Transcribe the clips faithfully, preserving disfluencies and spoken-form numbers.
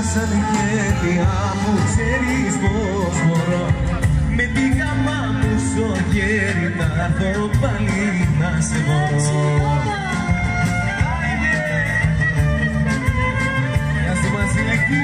σαν χέρι, αφού ξέρεις πως μπορώ με την γάμα μου στο χέρι να έρθω πάλι να σε μπορώ. Γεια σου Βασιλική.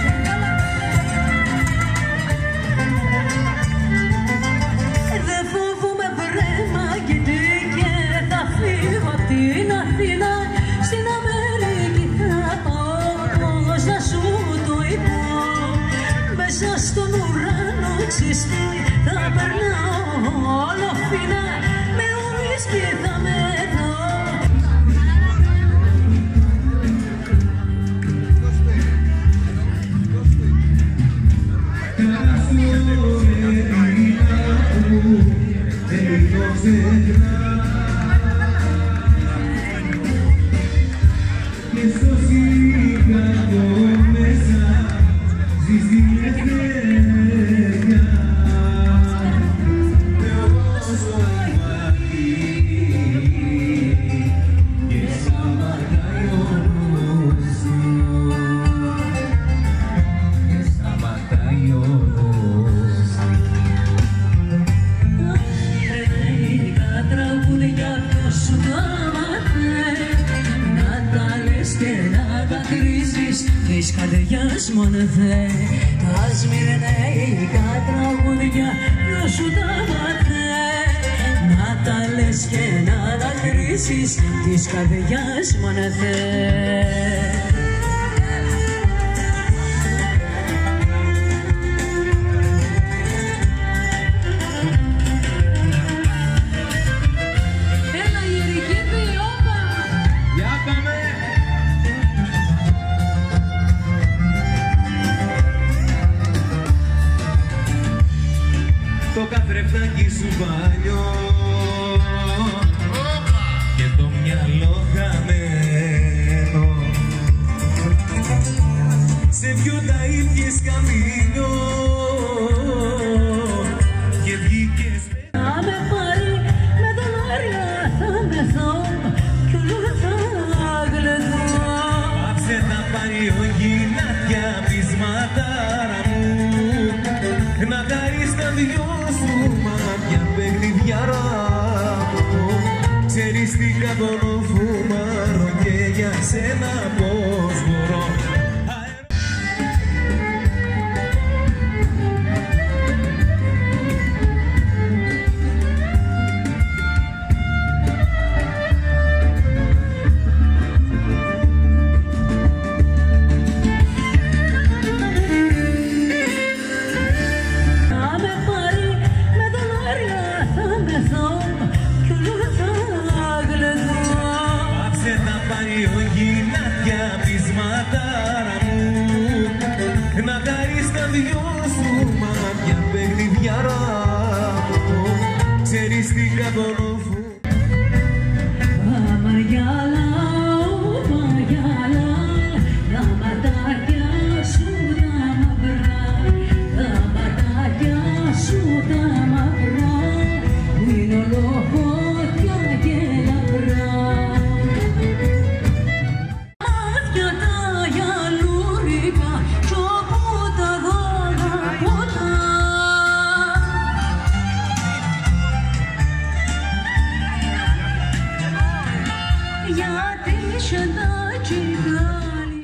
Δεν φοβούμαι βρέμα γιατί και θα φύγω απ' την Αθήνα. Στην Αμερική θα πάω, πώς να σου το είπα. Μέσα στον ουρανό ξυστή θα περνάω όλο φίνα. Με ουίσκι θα μετώ. Και στο σιγανό μέσα ζεις την ευθεριά. Όσο υπάρχει και σταματάει ο νους του, και σταματάει ο νους του. Ελληνικά τραγούδια ποιος σου τα μάθε, να τα λες και να τα κρίζεις της καρδιάς μόνο θε. Τα σμυρνεϊκά τραγούδια ποιος σου τα μάθε, να τα λες και να τα κρίζεις της καρδιάς μόνο θε. Το καθρεφτάκι σου παλιό και το μυαλό χαμένο, σε δυο τα ίδιες καμπίνιο και βγήκες. Να με πάρει με δολάρια θα μεθώ κι όλο θα γλεντώ. Πάψε τα παριογυνάτια πεισματάρα μου, να χαρείς τα δυο σου μάτια παιχνιδιάρα μου. Ξέρεις τι κατώνω φουμάρω και για σένα πως μπορώ. Παριογυνάτια πεισματάρα μου, να χαρείς τα δυο σου μάτια παιχνιδιάρα μου. Ξέρεις τι κατώνω φου. Αμαγιάλα, αμαγιάλα, τα ματάκια σου τα μαυρά, τα ματάκια σου τα μαυρά, που είναι όλο φωτιά και λαμπρά. Γιατί σε τα τσιγάρι.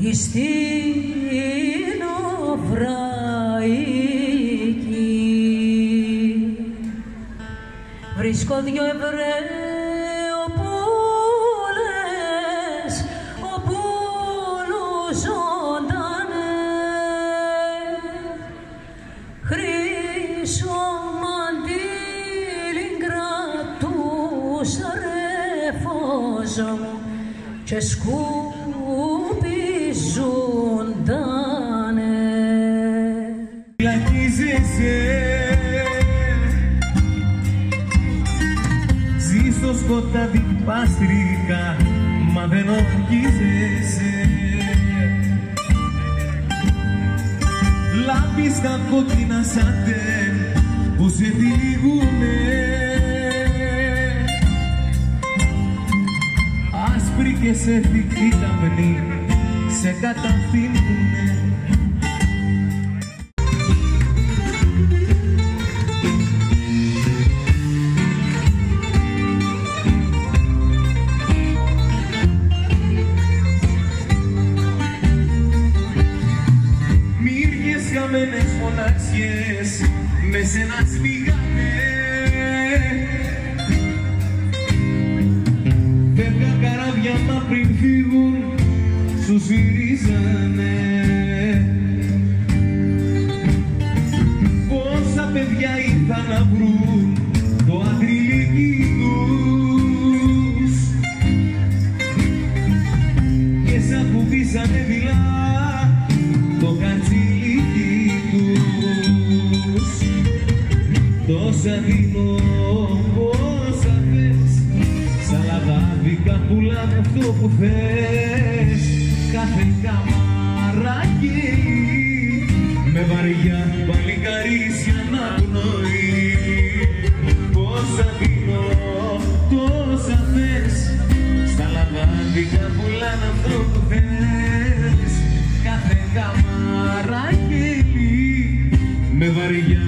στην Οβραϊκή. Βρίσκω δυο Εβραίοπούλες όπου λουζόντανε, χρυσό μαντήλιν κρατούσα ρε φόζο μου και σκουπιζούντανε. Λακίζεσαι, ζεις στο σκοτάδι παστρικά, μα δεν ορκίζεσαι. Λάμπεις τα κόκκινα σαντέν που σε τυλίγουνε, άσπρη και σε θική καπνή σε καταφύγουνε. Μύριες χαμένες μοναξιές με σένα σμίγανε, φεύγα καράβια μα πριν φύγουν σου σφυρίζανε. Πόσα παιδιά ήρθαν να βρουν το αντριλίκι τους και σ' ακουμπήσανε δειλά το κατσιλίκι τους. Τόσα δίνω, πόσα θες, σαν λαδάδικα πουλάμε αυτό που θες. Κάθε καμαράκι με βαριά παλικαρίσια να πνοεί. Πόσα δίνω, τόσα θες, στα λαδάδικα πουλάνε αυτό που θες. Κάθε καμαράκι με βαριά